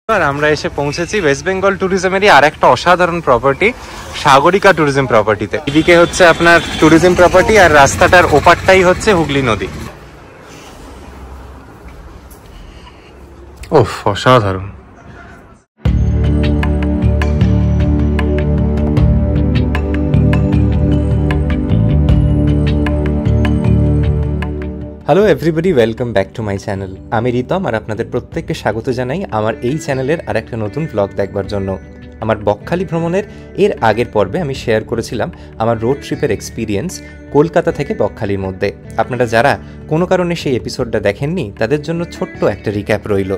আমরা এসে পৌঁছেছি ওয়েস্ট বেঙ্গল ট্যুরিজমেরই আর একটা অসাধারণ প্রপার্টি সাগরিকা ট্যুরিজম প্রপার্টিতে। এদিকে হচ্ছে আপনার ট্যুরিজম প্রপার্টি আর রাস্তাটার ওপারটাই হচ্ছে হুগলি নদী। ওহ, অসাধারণ। Hello everybody, welcome back to my channel. আমি রিতম আর আপনাদের প্রত্যেককে স্বাগত জানাই আমার এই চ্যানেলের আর একটা নতুন ব্লগ দেখবার জন্য। আমার বকখালি ভ্রমণের এর আগের পর্বে আমি শেয়ার করেছিলাম আমার রোড ট্রিপের এক্সপিরিয়েন্স কলকাতা থেকে বকখালির মধ্যে। আপনারা যারা কোনো কারণে সেই এপিসোডটা দেখেননি তাদের জন্য ছোট্ট একটা রিক্যাপ রইল।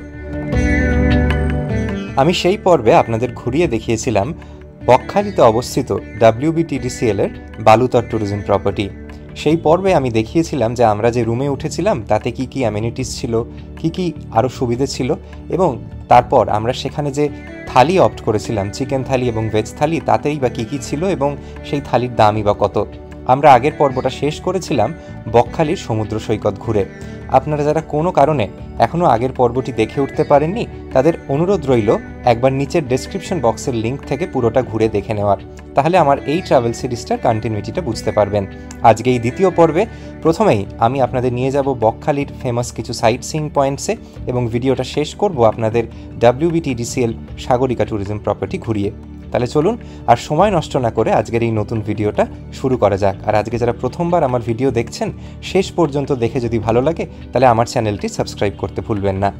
আমি সেই পর্বে আপনাদের ঘুরিয়ে দেখিয়েছিলাম বকখালিতে অবস্থিত WBTDCL এর বালুতট ট্যুরিজম প্রপার্টি। সেই পর্বে আমি দেখিয়েছিলাম যে আমরা যে রুমে উঠেছিলাম তাতে কি কি অ্যামেনিটিস ছিল, কি কি আরও সুবিধে ছিল, এবং তারপর আমরা সেখানে যে থালি অপ্ট করেছিলাম, চিকেন থালি এবং ভেজ থালি, তাতেই বা কী কী ছিল এবং সেই থালির দামই বা কত। আমরা আগের পর্বটা শেষ করেছিলাম বকখালির সমুদ্র সৈকত ঘুরে। আপনারা যারা কোনো কারণে এখনও আগের পর্বটি দেখে উঠতে পারেননি তাদের অনুরোধ রইল একবার নিচের ডেসক্রিপশন বক্সের লিঙ্ক থেকে পুরোটা ঘুরে দেখে নেওয়ার, তাহলে আমার এই ট্রাভেল সিরিজটার কন্টিনিউটিটা বুঝতে পারবেন। আজকে এই দ্বিতীয় পর্বে প্রথমেই আমি আপনাদের নিয়ে যাব বকখালির ফেমাস কিছু সাইট সিইং পয়েন্টসে এবং ভিডিওটা শেষ করব আপনাদের WBTDCL সাগরিকা ট্যুরিজম প্রপার্টি ঘুরিয়ে। তাহলে চলুন আর সময় নষ্ট না করে আজকের এই নতুন ভিডিওটা শুরু করা যাক। আর আজকে যারা প্রথমবার আমার ভিডিও দেখছেন, শেষ পর্যন্ত দেখে যদি ভালো লাগে তাহলে আমার চ্যানেলটি সাবস্ক্রাইব করতে ভুলবেন না।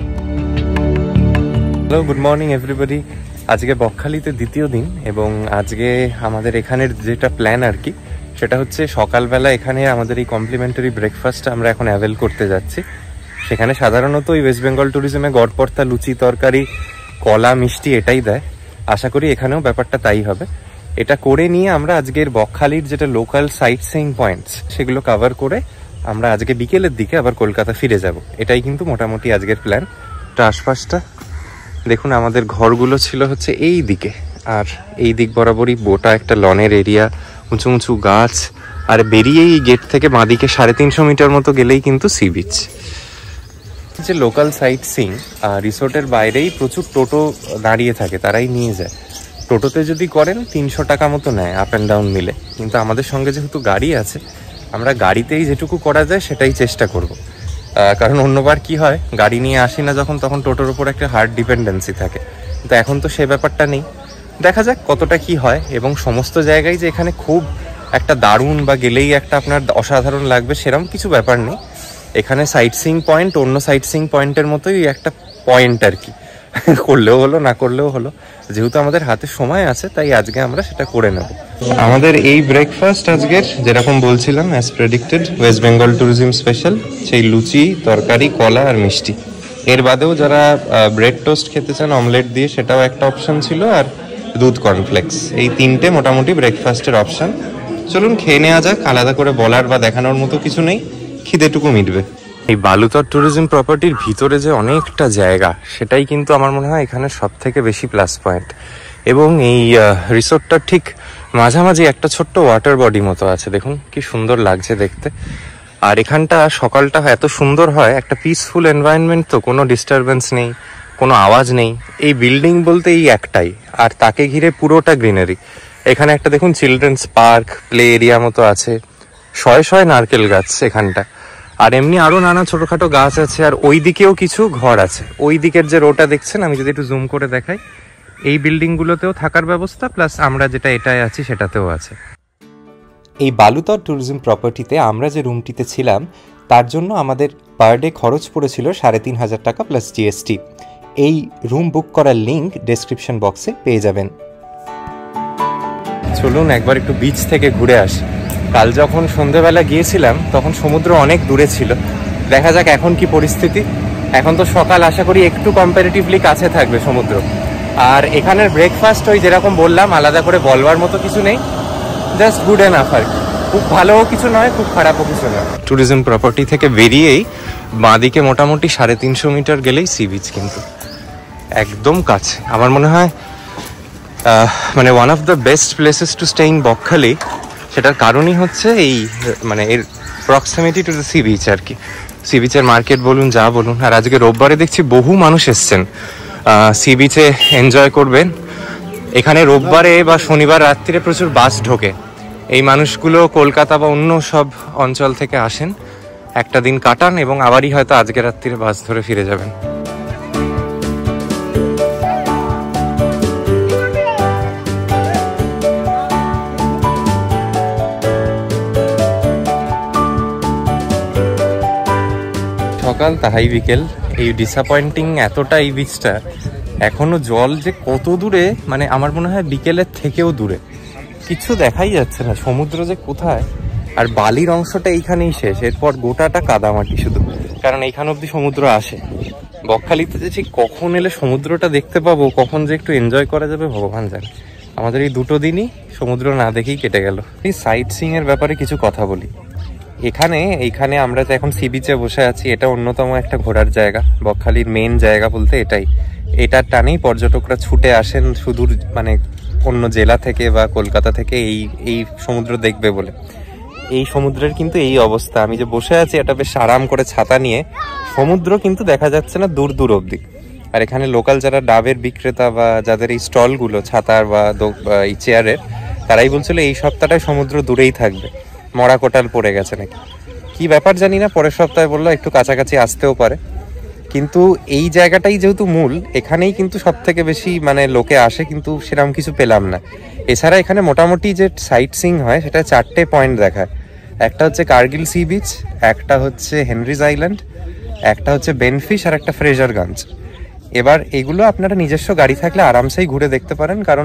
Hello, good morning everybody. আজকে বকখালিতে দ্বিতীয় দিন এবং আজকে আমাদের এখানের যেটা প্ল্যান আর কি, সেটা হচ্ছে সকালবেলা এখানে আমাদের এই কমপ্লিমেন্টারি ব্রেকফাস্ট আমরা এখন অ্যাভেল করতে যাচ্ছি। সেখানে সাধারণত ওই ওয়েস্ট বেঙ্গল ট্যুরিজমে গড়পড়তা, লুচি, তরকারি, কলা, মিষ্টি এটাই দেয়। আশা করি এখানেও ব্যাপারটা তাই হবে। এটা করে নিয়ে আমরা আজকের বকখালির যেটা লোকাল সাইট সিইং পয়েন্টস সেগুলো কভার করে আমরা আজকে বিকেলের দিকে আবার কলকাতা ফিরে যাব। এটাই কিন্তু মোটামুটি আজকের প্ল্যান। আশপাশটা দেখুন, আমাদের ঘরগুলো ছিল হচ্ছে এই দিকে, আর এই দিক বরাবরই গোটা একটা লনের এরিয়া, উঁচু উঁচু গাছ, আর বেরিয়েই গেট থেকে বাঁদিকে 350 মিটার মতো গেলেই কিন্তু সি বিচ। যে লোকাল সাইট সিইং রিসোর্টের বাইরেই প্রচুর টোটো দাঁড়িয়ে থাকে, তারাই নিয়ে যায়। টোটোতে যদি করেন 300 টাকা মতো নেয় আপ অ্যান্ড ডাউন মিলে, কিন্তু আমাদের সঙ্গে যেহেতু গাড়ি আছে আমরা গাড়িতেই যেটুকু করা যায় সেটাই চেষ্টা করব। কারণ অন্যবার কি হয়, গাড়ি নিয়ে আসি না যখন, তখন টোটোর উপর একটা হার্ড ডিপেন্ডেন্সি থাকে, কিন্তু এখন তো সে ব্যাপারটা নেই। দেখা যাক কতটা কি হয়। এবং সমস্ত জায়গায় যে এখানে খুব একটা দারুণ বা গেলেই একটা আপনার অসাধারণ লাগবে সেরকম কিছু ব্যাপার নেই। এখানে সাইট সিইং পয়েন্ট অন্য সাইট সিইং পয়েন্টের মতোই একটা পয়েন্ট আর কি, করলেও হলো না করলেও হলো। যেহেতু আমাদের হাতে সময় আছে তাই আজকে আমরা সেটা করে নেব। আমাদের এই ব্রেকফাস্ট আজকের যেরকম বলছিলাম, as predicted, West Bengal tourism special, সেই লুচি, তরকারি, কলা আর মিষ্টি। এর বাদেও যারা ব্রেড টোস্ট খেতে চান অমলেট দিয়ে, সেটাও একটা অপশন ছিল, আর দুধ কর্নফ্লেক্স। এই তিনটে মোটামুটি ব্রেকফাস্টের অপশন। চলুন খেয়ে নেওয়া যাক। আলাদা করে বলার বা দেখানোর মতো কিছু নেই, খিদেটুকু মিটবে। এই বালুতট ট্যুরিজম প্রপার্টির ভিতরে যে অনেকটা জায়গা, সেটাই কিন্তু আমার মনে হয় এখানে সব থেকে বেশি প্লাস পয়েন্ট। এবং এই রিসোর্টটার ঠিক মাঝামাঝি একটা ছোট্ট ওয়াটার বডি মতো আছে, দেখুন কি সুন্দর লাগছে দেখতে। আর এখানটা সকালটা এত সুন্দর হয়, একটা পিসফুল এনভায়রনমেন্ট, তো কোনো ডিস্টারবেন্স নেই, কোনো আওয়াজ নেই। এই বিল্ডিং বলতে এই একটাই, আর তাকে ঘিরে পুরোটা গ্রিনারি। এখানে একটা দেখুন চিলড্রেন্স পার্ক, প্লে এরিয়া মতো আছে, শয়ে শয়ে নারকেল গাছ এখানটা, আর এমনি আরো নানা ছোটখাটো গাছ আছে। আর ওই দিকেও কিছু ঘর আছে, ওই দিকের যে রোটা দেখছেন, আমি যদি একটু জুম করে দেখাই, এই বিল্ডিংগুলোতেও থাকার ব্যবস্থা, প্লাস আমরা যেটা এটাই আছি সেটাতেও আছে। এই বালুতট ট্যুরিজম প্রপার্টিতে আমরা যে রুমটিতে ছিলাম তার জন্য আমাদের পার ডে খরচ পড়েছিল 3500 টাকা প্লাস GST। এই রুম বুক করার লিঙ্ক ডেসক্রিপশন বক্সে পেয়ে যাবেন। চলুন একবার একটু বিচ থেকে ঘুরে আসি। কাল যখন সন্ধেবেলা গিয়েছিলাম তখন সমুদ্র অনেক দূরে ছিল, দেখা যাক এখন কি পরিস্থিতি। এখন তো সকাল, আশা করি একটু কম্পারেটিভলি কাছে থাকবে সমুদ্র। আর এখানের ব্রেকফাস্ট ওই যেরকম বললাম, আলাদা করে বলবার মতো কিছু নেই, জাস্ট গুড এনাফ আর কি। খুব ভালোও কিছু নয়, খুব খারাপও কিছু নয়। ট্যুরিজম প্রপার্টি থেকে বেরিয়েই বাঁদিকে মোটামুটি 350 মিটার গেলেই সি বিচ, কিন্তু একদম কাছে। আমার মনে হয় মানে one of the best places to stay in Bakkhali. সেটার কারণই হচ্ছে এই মানে এর proximity to the sea beach আর কি। সি বিচের মার্কেট বলুন, যা বলুন। আর আজকে রোববারে দেখছি বহু মানুষ এসছেন, সি বিচে এনজয় করবেন। এখানে রোববারে বা শনিবার রাত্রিরে প্রচুর বাস ঢোকে। এই মানুষগুলো কলকাতা বা অন্য সব অঞ্চল থেকে আসেন, একটা দিন কাটান এবং আবারই হয়তো আজকে রাত্রিরে বাস ধরে ফিরে যাবেন। সকাল তাহাই বিকেল, এই ডিসঅ্যাপয়েন্টিং এতটা এই বিচটা, এখনো জল যে কত দূরে, মানে আমার মনে হয় বিকেলের থেকেও দূরে, কিছু দেখাই যাচ্ছে না সমুদ্র যে কোথায়। আর বালির অংশটা এইখানেই শেষ, এরপর গোটাটা কাদামাটি শুধু, কারণ এইখান অব্দি সমুদ্র আসে। বকখালিতে যে ঠিক কখন এলে সমুদ্রটা দেখতে পাবো, কখন যে একটু এনজয় করা যাবে ভগবান জানে। আমাদের এই দুটো দিনই সমুদ্র না দেখেই কেটে গেল। এই সাইট সিইং এর ব্যাপারে কিছু কথা বলি। এইখানে আমরা যে এখন সি বিচে বসে আছি, এটা অন্যতম একটা ঘোরার জায়গা। বকখালির মেন জায়গা বলতে এটাই। এটার টানেই পর্যটকরা ছুটে আসেন সুদূর, মানে অন্য জেলা থেকে বা কলকাতা থেকে এই সমুদ্র দেখবে বলে। এই সমুদ্রের কিন্তু এই অবস্থা। আমি যে বসে আছি এটা বেশ আরাম করে ছাতা নিয়ে, সমুদ্র কিন্তু দেখা যাচ্ছে না দূর দূর অব্দি। আর এখানে লোকাল যারা ডাবের বিক্রেতা বা যাদের এই স্টলগুলো ছাতার বা এই চেয়ারের, তারাই বলছিল এই সপ্তাহটায় সমুদ্র দূরেই থাকবে, মরা কোটাল পড়ে গেছে নাকি। কি ব্যাপার জানি না, পরের সপ্তাহে বললো একটু কাছাকাছি আসতেও পারে। কিন্তু এই জায়গাটাই যেহেতু মূল, এখানেই কিন্তু সব থেকে বেশি মানে লোকে আসে, কিন্তু সেরকম কিছু পেলাম না। এছাড়া এখানে মোটামুটি যে সাইট সিইং হয় সেটা 4টে পয়েন্ট দেখায়। একটা হচ্ছে কার্গিল সি বিচ, একটা হচ্ছে হেনরিজ আইল্যান্ড, একটা হচ্ছে বেনফিশ, আর একটা ফ্রেজারগঞ্জ। এবার এগুলো আপনারা নিজস্ব গাড়ি থাকলে আরামসেই ঘুরে দেখতে পারেন, কারণ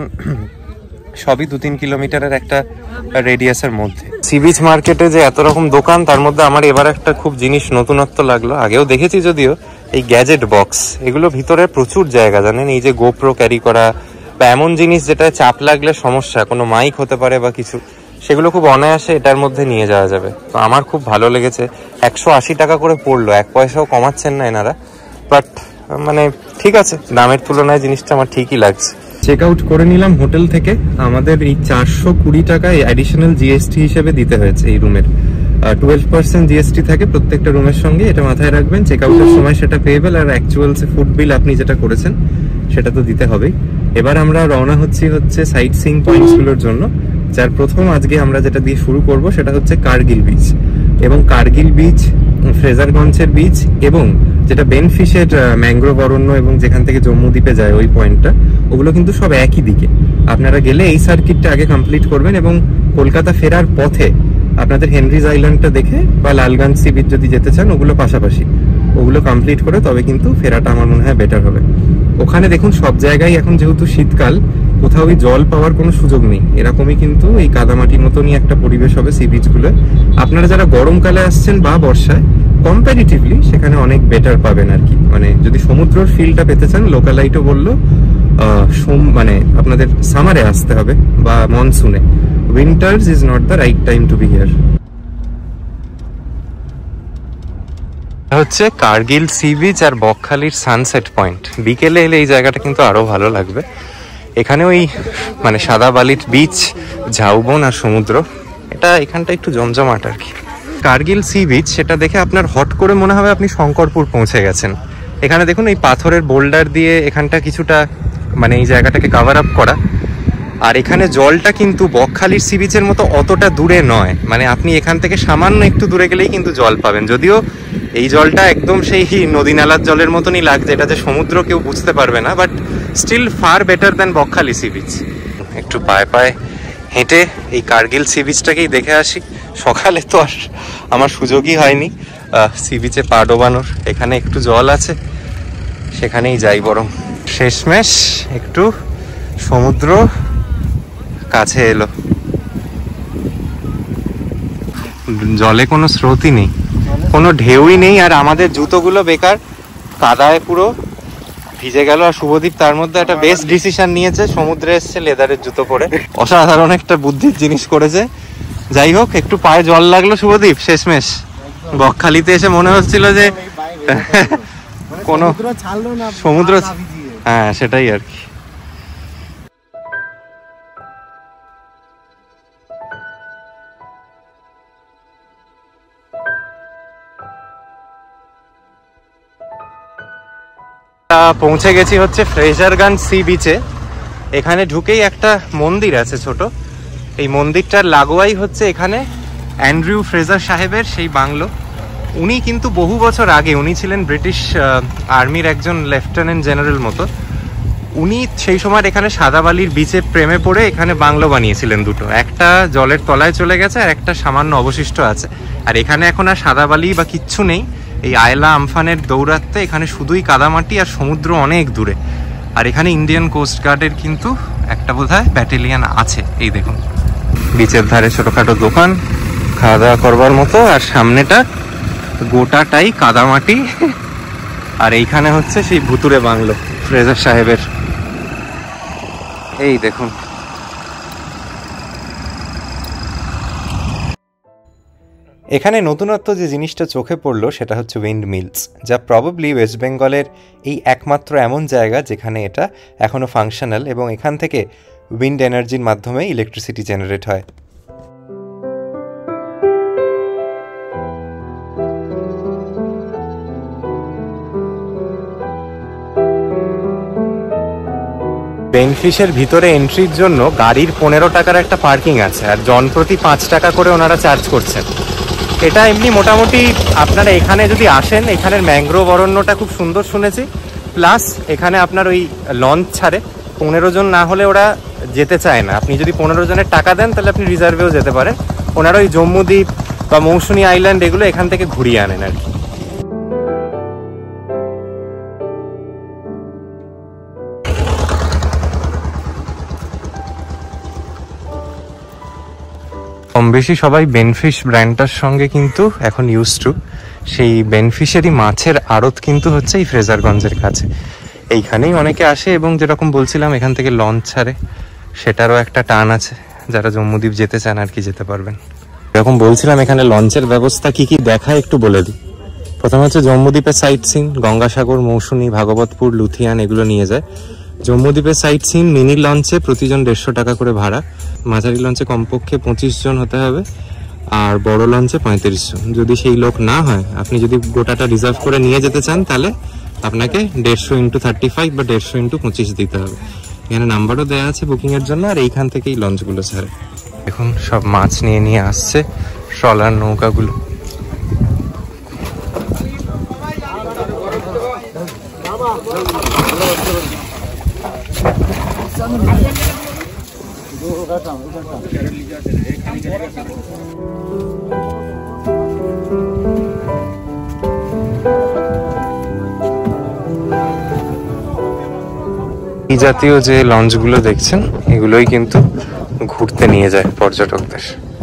সবই 2-3 কিলোমিটারের একটা রেডিয়াসের মধ্যে। সি বিচ মার্কেটে যে এত রকম দোকান, তার মধ্যে আমার এবার একটা খুব জিনিস নতুনত্ব লাগলো, আগেও দেখেছি যদিও, এই গ্যাজেট বক্স। এগুলো ভিতরে প্রচুর জায়গা, জানেন, এই যে গোপ্রো ক্যারি করা বা এমন জিনিস যেটা চাপ লাগলে সমস্যা, কোনো মাইক হতে পারে বা কিছু, সেগুলো খুব অনায়াসে এটার মধ্যে নিয়ে যাওয়া যাবে। তো আমার খুব ভালো লেগেছে। 180 টাকা করে পড়লো, 1 পয়সাও কমাচ্ছেন না এনারা। বাট মানে ঠিক আছে, দামের তুলনায় জিনিসটা আমার ঠিকই লাগছে। চেক আউট করে নিলাম হোটেল থেকে। আমাদের এই 420 টাকা অ্যাডিশনাল জিএসটি হিসেবে দিতে হয়েছে এই রুমের। 12% জিএসটি থাকে প্রত্যেকটা রুমের সঙ্গে, এটা মাথায় রাখবেন। চেক আউটের সময় সেটা পেয়েবেল, আর অ্যাকচুয়ালসে ফুড বিল আপনি যেটা করেছেন সেটা তো দিতে হবেই। এবার আমরা রওনা হচ্ছে সাইট সিইং পয়েন্টসগুলোর জন্য। যার প্রথম আজকে আমরা যেটা দিয়ে শুরু করব সেটা হচ্ছে কার্গিল বিচ। এবং কার্গিল বিচ, ফ্রেজারগঞ্জের বিচ, এবং যেটা বেনফিশের ম্যাংগ্রোভ অরণ্য এবং যেখান থেকে জম্মু দ্বীপে যায় ওই পয়েন্টটা, ওগুলো কিন্তু সব একই দিকে। আপনারা গেলে এই সার্কিটটা আগে কমপ্লিট করবেন, এবং কলকাতা ফেরার পথে আপনাদের হেনরিজ আইল্যান্ডটা দেখে বা লালগঞ্জ সি বিচ যদি যেতে চান, ওগুলো পাশাপাশি, ওগুলো কমপ্লিট করে তবে কিন্তু ফেরাটা আমার মনে হয় বেটার হবে। ওখানে দেখুন সব জায়গায় এখন যেহেতু শীতকাল, কোথাও জল পাওয়ার কোনো সুযোগ নেই। এরকমই কিন্তু এই কাদামাটির মতনই একটা পরিবেশ হবে সি বিচগুলো। আপনারা যারা গরমকালে আসছেন বা বর্ষায়, কম্পারিটিভলি সেখানে অনেক বেটার পাবেন আর কি। মানে যদি সমুদ্রের ফিলটা পেতে চান, লোকালাইটও বললো মানে আপনাদের সামারে আসতে হবে বা মনসুনে। Winters is not the right time to be here. হচ্ছে কার্গিল সি বিচ আর বকখালির সানসেট পয়েন্ট। বিকেলে এলে এই জায়গাটা কিন্তু আরো ভালো লাগবে। এখানে ওই মানে সাদা বালির বিচ, ঝাউবন আর সমুদ্র, এটা এখানটা একটু জমজমাট আর কি। কার্গিল সি বিচ, সেটা দেখে আপনার হট করে মনে হবে আপনি শঙ্করপুর পৌঁছে গেছেন। এখানে দেখুন এই পাথরের বোল্ডার দিয়ে এখানটা কিছুটা মানে এই জায়গাটাকে কাভার আপ করা। আর এখানে জলটা কিন্তু বকখালির সি বিচের মতো অতটা দূরে নয়, মানে আপনি এখান থেকে সামান্য একটু দূরে গেলেই কিন্তু জল পাবেন। যদিও এই জলটা একদম সেই নদী নালার জলের মতনই লাগছে, এটা যে সমুদ্র কেউ বুঝতে পারবে না, but still far better than Bakkhali sea beach. একটু পায়ে পায়ে হেঁটে এই কার্গিল সি বিচটাকেই দেখে আসি। সকালে তো আর আমার সুযোগই হয়নি সি বিচে পা ডোবানোর। এখানে একটু জল আছে, সেখানেই যাই বরং। শেষমেশ একটু সমুদ্র কাছে এলো। জলে কোনো স্রোতই নেই, কোনো ঢেউই নেই, আর আমাদের জুতোগুলো বেকার, কাদায় পুরো ভিজে গেল। আর শুভদীপ তার মধ্যে একটা বেস্ট ডিসিশন নিয়েছে, সমুদ্রে এসছে লেদারের জুতো পরে। অসাধারণ একটা বুদ্ধির জিনিস করেছে। যাই হোক, একটু পায়ে জল লাগলো শুভদীপ শেষমেশ। বকখালিতে এসে মনে হচ্ছিল যে কোনো সমুদ্র, হ্যাঁ সেটাই আর কি। পৌঁছে গেছি হচ্ছে ফ্রেজারগঞ্জ সি বিচে। এখানে ঢুকেই একটা মন্দির আছে ছোট, এই মন্দিরটার লাগোয়াই হচ্ছে এখানে অ্যান্ড্রিউ ফ্রেজার সাহেবের সেই বাংলো। উনি কিন্তু বহু বছর আগে, উনি ছিলেন ব্রিটিশ আর্মির একজন লেফটেন্যান্ট জেনারেল মতো। উনি সেই সময় এখানে সাদাবালির বিচে প্রেমে পড়ে এখানে বাংলো বানিয়েছিলেন দুটো, একটা জলের তলায় চলে গেছে আর একটা সামান্য অবশিষ্ট আছে। আর এখানে এখন আর সাদাবালি বা কিচ্ছু নেই, এই আয়লা আমফানের দৌরাত্মে এখানে শুধুই কাদামাটি আর সমুদ্র অনেক দূরে। আর এখানে ইন্ডিয়ান কোস্ট গার্ডের কিন্তু একটা বোধহয় ব্যাটালিয়ান আছে। এই দেখুন বিচের ধারে ছোটখাটো দোকান, খাওয়া দাওয়া করবার মতো, আর সামনেটা গোটাটাই কাদামাটি। আর এইখানে হচ্ছে সেই ভুতুরে বাংলো ফ্রেজার সাহেবের। এই দেখুন এখানে নতুনত্ব যে জিনিসটা চোখে পড়লো সেটা হচ্ছে উইন্ড মিলস, যা প্রবাবলি ওয়েস্ট বেঙ্গলের এই একমাত্র এমন জায়গা যেখানে এটা এখনও ফাংশনাল এবং এখান থেকে উইন্ড এনার্জির মাধ্যমে ইলেকট্রিসিটি জেনারেট হয়। বেনফিশের ভিতরে এন্ট্রির জন্য গাড়ির 15 টাকার একটা পার্কিং আছে, আর জনপ্রতি 5 টাকা করে ওনারা চার্জ করছেন। এটা এমনি মোটামুটি আপনারা এখানে যদি আসেন, এখানের ম্যাংগ্রোভ অরণ্যটা খুব সুন্দর শুনেছি, প্লাস এখানে আপনার ওই লঞ্চ ছাড়ে 15 জন না হলে ওরা যেতে চায় না। আপনি যদি 15 জনের টাকা দেন তাহলে আপনি রিজার্ভেও যেতে পারেন। ওনারা ওই জম্মুদ্বীপ বা মৌসুমী আইল্যান্ড এগুলো এখান থেকে ঘুরিয়ে আনেন আর কি। কম বেশি সবাই বেনফিশ ব্র্যান্ডটার সঙ্গে কিন্তু এখন ইউজ টু। সেই বেনফিশেরই মাছের আড়ত কিন্তু হচ্ছে এই ফ্রেজারগঞ্জের কাছে। এইখানেই অনেকে আসে এবং যেরকম বলছিলাম এখান থেকে লঞ্চ ছাড়ে, সেটারও একটা টান আছে। যারা জম্মুদ্বীপ যেতে চান আর কি যেতে পারবেন। এরকম বলছিলাম এখানে লঞ্চের ব্যবস্থা কি কি দেখায় একটু বলে দিই। প্রথমে হচ্ছে জম্মুদ্বীপের সাইট সিন, গঙ্গাসাগর, মৌসুমী, ভাগবতপুর, লুথিয়ান এগুলো নিয়ে যায়। জম্মুদ্বীপের সাইট সিন মিনি লঞ্চে প্রতিজন 150 টাকা করে ভাড়া, মাঝারি লঞ্চে কমপক্ষে 25 জন হতে হবে, আর বড় লঞ্চে 35 জন। যদি সেই লোক না হয়, আপনি যদি গোটাটা রিজার্ভ করে নিয়ে যেতে চান তাহলে আপনাকে 150 × 35 বা 150 × 25 দিতে হবে। এখানে নাম্বারও দেওয়া আছে বুকিং এর জন্য, আর এইখান থেকেই লঞ্চগুলো ছাড়ে। এখন সব মাছ নিয়ে আসছে ট্রলার নৌকাগুলো। এই জাতীয় যে লঞ্চগুলো দেখছেন এগুলোই কিন্তু ঘুরতে নিয়ে যায় পর্যটকদের।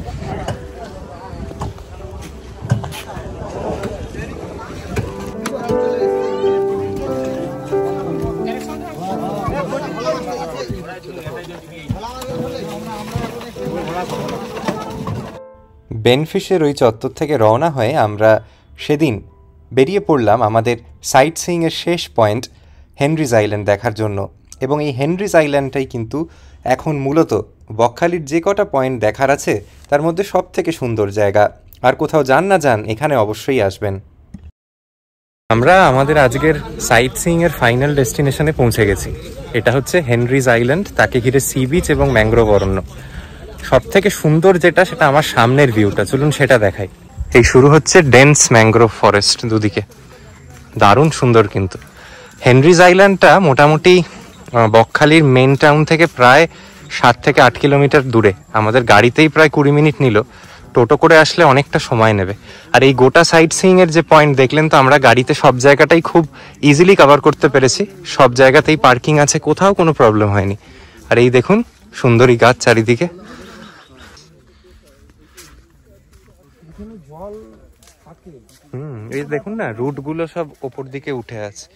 বেনফিশের ওই চত্বর থেকে রওনা হয়ে আমরা সেদিন বেরিয়ে পড়লাম আমাদের সাইট সিইংয়ের শেষ পয়েন্ট হেনরিজ আইল্যান্ড দেখার জন্য। এবং এই হেনরিজ আইল্যান্ডটাই কিন্তু এখন মূলত বকখালির যে কটা পয়েন্ট দেখার আছে তার মধ্যে সব থেকে সুন্দর জায়গা। আর কোথাও যান না যান, এখানে অবশ্যই আসবেন। আমরা আমাদের আজকের সাইট সিইংয়ের ফাইনাল ডেস্টিনেশনে পৌঁছে গেছি। এটা হচ্ছে হেনরিজ আইল্যান্ড, তাকে ঘিরে সি বিচ এবং ম্যাংগ্রোভ অরণ্য। সব থেকে সুন্দর যেটা সেটা আমার সামনের ভিউটা, চলুন সেটা দেখাই। এই শুরু হচ্ছে ডেন্স ম্যাংগ্রোভ ফরেস্ট দুদিকে, দারুণ সুন্দর। কিন্তু হেনরিজ আইল্যান্ডটা মোটামুটি বকখালির মেন টাউন থেকে প্রায় 7 থেকে 8 কিলোমিটার দূরে। আমাদের গাড়িতেই প্রায় 20 মিনিট নিল, টোটো করে আসলে অনেকটা সময় নেবে। আর এই গোটা সাইট সিইং এর যে পয়েন্ট দেখলেন, তো আমরা গাড়িতে সব জায়গাটাই খুব ইজিলি কভার করতে পেরেছি। সব জায়গাতেই পার্কিং আছে, কোথাও কোনো প্রবলেম হয়নি। আর এই দেখুন সুন্দরী গাছ চারিদিকে। এই দেখুন না, রুট গুলো সব ওপর দিকে উঠে আছে।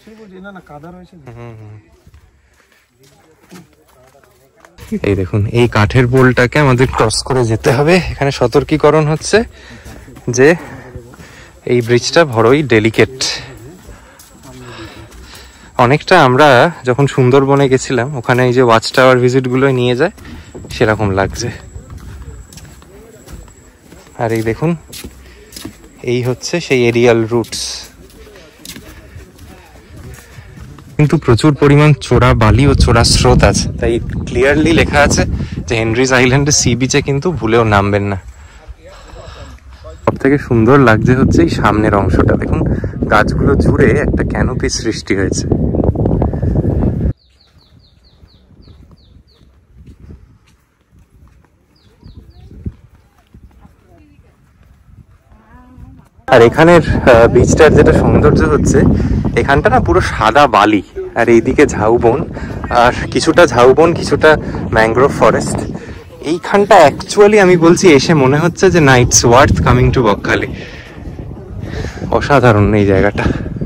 এই দেখুন, এই কাঠের পোলটাকে আমাদের ক্রস করে যেতে হবে। এখানে সতর্কীকরণ হচ্ছে যে এই ব্রিজটা বড়ই ডেলিকেট। অনেকটা আমরা যখন সুন্দরবনে গেছিলাম, ওখানে এই যে ওয়াচ টাওয়ার ভিজিট গুলো নিয়ে যায়, সেরকম লাগছে। আর এই দেখুন, এই হচ্ছে সেই এরিয়াল রুটস। কিন্তু প্রচুর পরিমাণ চোরা বালি ও চোরা স্রোত আছে, তাই ক্লিয়ারলি লেখা আছে যে হেনরিজ আইল্যান্ডের সি বিচে কিন্তু ভুলেও নামবেন না। সব থেকে সুন্দর লাগছে হচ্ছে এই সামনের অংশটা, দেখুন গাছগুলো জুড়ে একটা ক্যানোপি সৃষ্টি হয়েছে। আর এখানের বিচটার যেটা সৌন্দর্য হচ্ছে, এখানটা না পুরো সাদা বালি, আর এইদিকে ঝাউবন, আর কিছুটা ঝাউবন কিছুটা ম্যানগ্রোভ ফরেস্ট। এইখানটা অ্যাকচুয়ালি আমি বলছি এসে মনে হচ্ছে যে না, it's worth coming to Bakkhali. অসাধারণ এই জায়গাটা।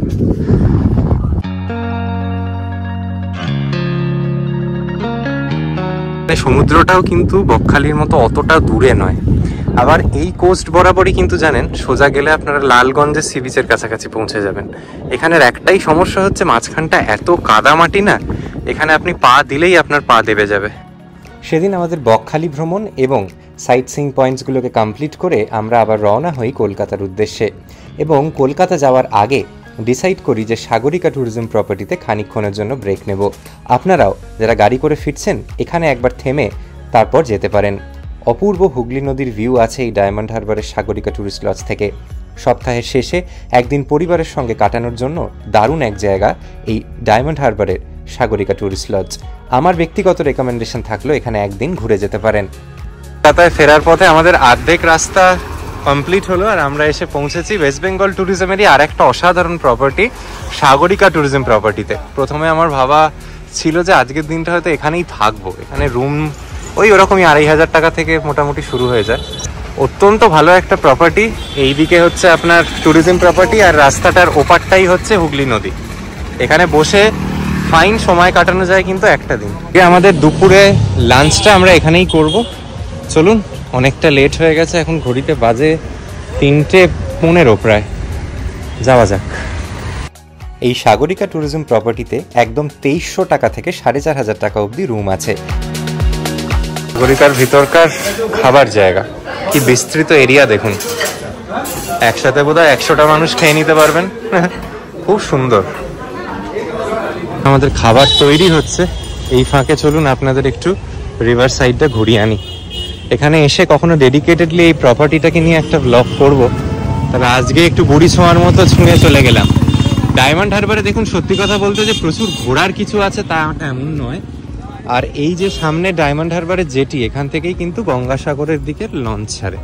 সমুদ্রটাও কিন্তু বকখালির মতো অতটা দূরে নয়। আবার এই কোস্ট বরাবরই কিন্তু জানেন, সোজা গেলে আপনারা লালগঞ্জের সি বিচের কাছাকাছি পৌঁছে যাবেন। এখানের একটাই সমস্যা হচ্ছে মাঝখানটা এত কাদামাটি না, এখানে আপনি পা দিলেই আপনার পা দেবে যাবে। সেদিন আমাদের বকখালি ভ্রমণ এবং সাইট সিইং পয়েন্টসগুলোকে কমপ্লিট করে আমরা আবার রওনা হই কলকাতার উদ্দেশ্যে, এবং কলকাতা যাওয়ার আগে ডিসাইড করি যে সাগরিকা ট্যুরিজম প্রপার্টিতে খানিকক্ষণের জন্য ব্রেক নেব। আপনারাও যারা গাড়ি করে ফিরছেন এখানে একবার থেমে তারপর যেতে পারেন। অপূর্ব হুগলি নদীর ভিউ আছে এই ডায়মন্ড হারবারের সাগরিকা ট্যুরিস্ট লজ থেকে। সপ্তাহের শেষে একদিন পরিবারের সঙ্গে কাটানোর জন্য দারুণ এক জায়গা এই ডায়মন্ড হারবারের সাগরিকা ট্যুরিস্ট লজ। আমার ব্যক্তিগত রেকমেন্ডেশন থাকলো এখানে একদিন ঘুরে যেতে পারেন। কলকাতায় ফেরার পথে আমাদের অর্ধেক রাস্তা কমপ্লিট হলো, আর আমরা এসে পৌঁছেছি ওয়েস্ট বেঙ্গল ট্যুরিজমেরই আর একটা অসাধারণ প্রপার্টি, সাগরিকা ট্যুরিজম প্রপার্টিতে। প্রথমে আমার ভাবা ছিল যে আজকের দিনটা হয়তো এখানেই থাকবো। এখানে রুম ওই ওরকমই 2500 টাকা থেকে মোটামুটি শুরু হয়ে যায়। অত্যন্ত ভালো একটা প্রপার্টি। এইদিকে হচ্ছে আপনার ট্যুরিজম প্রপার্টি, আর রাস্তাটার ওপারটাই হচ্ছে হুগলি নদী। এখানে বসে ফাইন সময় কাটানো যায় কিন্তু একটা দিন। আমাদের দুপুরে লাঞ্চটা আমরা এখানেই করব। চলুন, অনেকটা লেট হয়ে গেছে, এখন ঘড়িতে বাজে 3:15 প্রায়। যাওয়া যাক। এই সাগরিকা ট্যুরিজম প্রপার্টিতে একদম 2300 টাকা থেকে 4500 টাকা অবধি রুম আছে। সাগরিকার ভিতরকার খাবার জায়গা কি বিস্তৃত এরিয়া দেখুন, একসাথে বোধহয় 100টা মানুষ খেয়ে নিতে পারবেন। খুব সুন্দর। আমাদের খাবার তৈরি হচ্ছে, এই ফাঁকে চলুন আপনাদের একটু রিভার সাইডটা ঘুরিয়ে আনি। এখানে এসে কখনো ডেডিকেটেডলি এই প্রপার্টিটাকে নিয়ে একটা ব্লগ করব, তবে আজকে একটু বুড়ি ছোঁয়ার মতো ছুঁয়ে চলে গেলাম। ডায়মন্ড হারবারে দেখুন, সত্যি কথা বলতে যে প্রচুর ঘোরার কিছু আছে তা এমন নয়। আর এই যে সামনে ডায়মন্ড হারবারের জেটি, এখান থেকেই কিন্তু গঙ্গাসাগরের দিকে লঞ্চ ছাড়ে।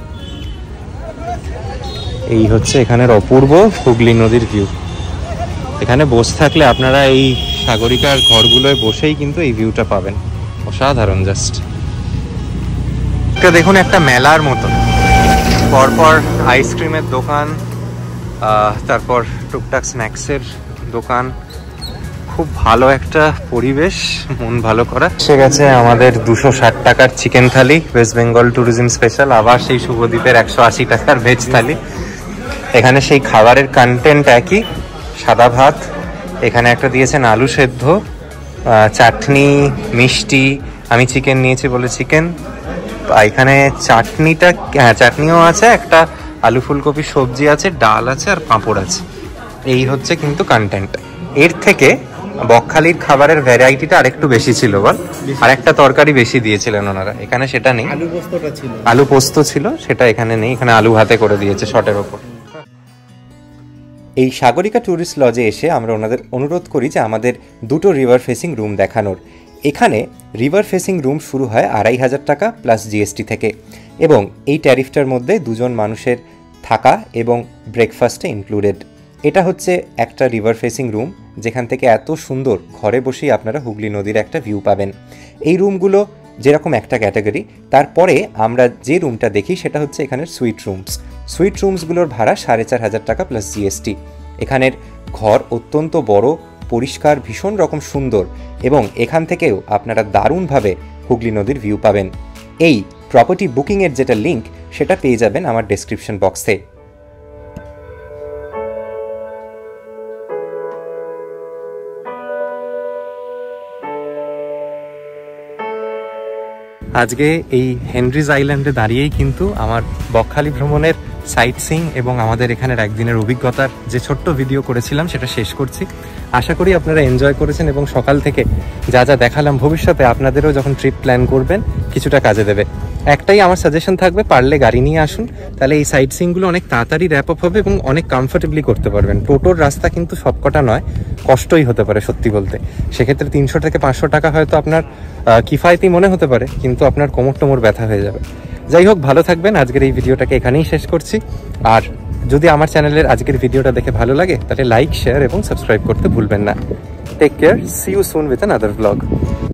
এই হচ্ছে এখানের অপূর্ব হুগলি নদীর ভিউ। এখানে বসে থাকলে আপনারা এই সাগরিকার ঘরগুলোয় বসেই কিন্তু এই ভিউটা পাবেন। অসাধারণ জাস্ট। এটা দেখুন একটা মেলার মতো, পরপর আইসক্রিমের দোকান, তারপর টুকটাক স্ন্যাক্সের দোকান। খুব ভালো একটা পরিবেশ, মন ভালো করা। এসে গেছে আমাদের 260 টাকার chicken thali, West Bengal tourism special. আবার সেই শুভদ্বীপের 180 টাকার ভেজ থালি। এখানে সেই খাবারের কন্টেন্ট একই, সাদা ভাত, এখানে একটা দিয়েছেন আলু সেদ্ধ, চাটনি, মিষ্টি। আমি চিকেন নিয়েছি বলে চিকেন। এখানে চাটনিটা, হ্যাঁ চাটনিও আছে, একটা আলু ফুলকপি সবজি আছে, ডাল আছে, আর পাঁপড় আছে। এই হচ্ছে কিন্তু কন্টেন্ট। এর থেকে বকখালির খাবারের ভ্যারাইটিটা আরেকটু বেশি ছিল বল, আর একটা তরকারি বেশি দিয়েছিলেন ওনারা। এখানে সেটা নেই। আলু পোস্ত ছিল, সেটা এখানে নেই। এখানে আলু ভাতে করে দিয়েছে শটের ওপর। এই সাগরিকা ট্যুরিস্ট লজে এসে আমরা ওনাদের অনুরোধ করি যে আমাদের দুটো রিভার ফেসিং রুম দেখানোর। এখানে রিভার ফেসিং রুম শুরু হয় 2500 টাকা প্লাস জিএসটি থেকে, এবং এই ট্যারিফটার মধ্যে দুজন মানুষের থাকা এবং ব্রেকফাস্টে ইনক্লুডেড। এটা হচ্ছে একটা রিভার ফেসিং রুম, যেখান থেকে এত সুন্দর ঘরে বসেই আপনারা হুগলি নদীর একটা ভিউ পাবেন। এই রুমগুলো যেরকম একটা ক্যাটাগরি। তারপরে আমরা যে রুমটা দেখি সেটা হচ্ছে এখানের সুইট রুমস। সুইট রুমসগুলোর ভাড়া 4500 টাকা প্লাস জিএসটি। এখানের ঘর অত্যন্ত বড়, পরিষ্কার, ভীষণ রকম সুন্দর, এবং এখান থেকেও আপনারা দারুণভাবে হুগলি নদীর ভিউ পাবেন। এই প্রপার্টি বুকিংয়ের যেটা লিঙ্ক সেটা পেয়ে যাবেন আমার ডেসক্রিপশন বক্সে। আজকে এই হেনরিজ আইল্যান্ডে দাঁড়িয়েই কিন্তু আমার বকখালি ভ্রমণের সাইট সিইং এবং আমাদের এখানের একদিনের অভিজ্ঞতার যে ছোট্ট ভিডিও করেছিলাম সেটা শেষ করছি। আশা করি আপনারা এনজয় করেছেন এবং সকাল থেকে যা যা দেখালাম ভবিষ্যতে আপনাদেরও যখন ট্রিপ প্ল্যান করবেন কিছুটা কাজে দেবে। একটাই আমার সাজেশন থাকবে, পারলে গাড়ি নিয়ে আসুন, তাহলে এই সাইট সিইংগুলো অনেক তাড়াতাড়ি র্যাপ আপ হবে এবং অনেক কমফোর্টেবলি করতে পারবেন। টোটোর রাস্তা কিন্তু সবকটা নয়, কষ্টই হতে পারে সত্যি বলতে। সেক্ষেত্রে 300 থেকে 500 টাকা হয়তো আপনার কিফায়তি মনে হতে পারে, কিন্তু আপনার কোমর টোমর ব্যথা হয়ে যাবে। যাই হোক, ভালো থাকবেন। আজকের এই ভিডিওটাকে এখানেই শেষ করছি। আর যদি আমার চ্যানেলের আজকের ভিডিওটা দেখে ভালো লাগে তাহলে লাইক, শেয়ার এবং সাবস্ক্রাইব করতে ভুলবেন না। Take care, see you soon with another blog.